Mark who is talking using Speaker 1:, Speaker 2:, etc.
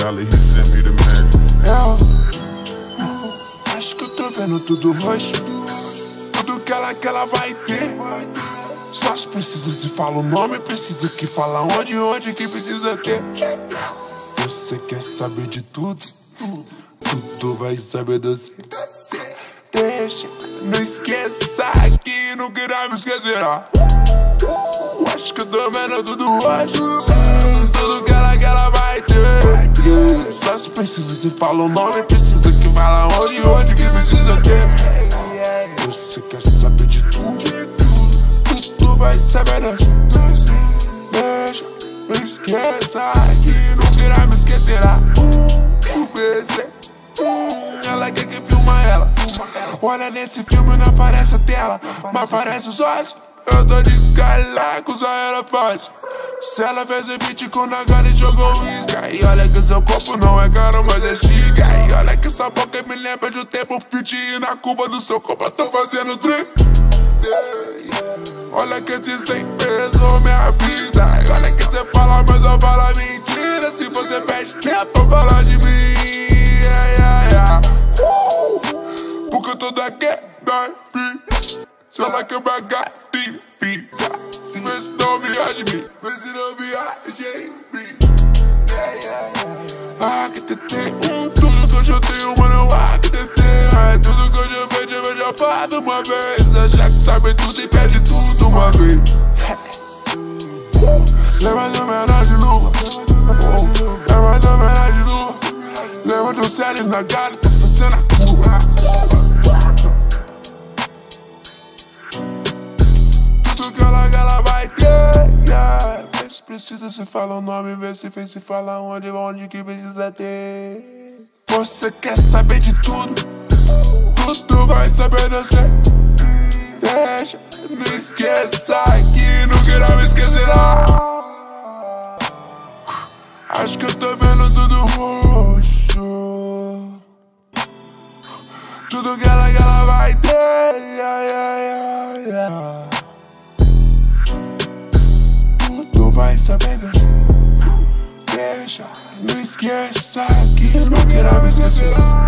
Speaker 1: Valley, he sent me the magic.
Speaker 2: Acho que eu tô vendo tudo roxo. Tudo que ela vai ter. Só se precisa se fala o nome, precisa que fala onde que precisa ter. Você quer saber de tudo? Tudo vai saber de você. Deixa, não esqueça que nunca irá me esquecerá. Acho que eu tô vendo tudo roxo. Tudo que ela vai ter. Só se precisa se fala o nome, precisa que fala onde que precisa ter. Você quer saber de tudo? Tudo vai saber de você. Deixa, não esqueça que nunca irá me esquecerá. O BC, ela quer que filma ela. Olha nesse filme não aparece a tela, mas aparece os olhos. Eu tô de escalaco, só ela faz. Se ela fez o beat com a cara e jogou isca. E olha que seu corpo não é caro, mas é chique. E olha que essa boca me lembra de um tempo fit. E na curva do seu corpo eu tô fazendo drip. Olha que esse sem peso me avisa. E olha que você fala, mas eu falo mentira. Se você perde tempo pra falar de mim, porque eu tô daqui, baby. Se ela quer pagar, fica. Vê se não viaja de mim. Vê se não viaja de mim. Ah, que te tem. Tudo que eu já tenho, mano, que te tem. Tudo que eu já vejo, eu já faço uma vez. Achar que sabe tudo e perde tudo uma vez. Lembra do menor de lua. Lembra do menor de lua. Lembra do sério na gata, tô fazendo a curva. Ela vai ter, yeah. Vê se precisa se fala o nome, vê se fez se fala onde que precisa ter. Você quer saber de tudo? Tudo vai saber de você. Deixa, não esqueça que nunca irá me esquecerá. Acho que eu tô vendo tudo roxo. Tudo que ela vai ter, yeah. Vai saber disso. Deixa, não esqueça que nunca irá me esquecerá.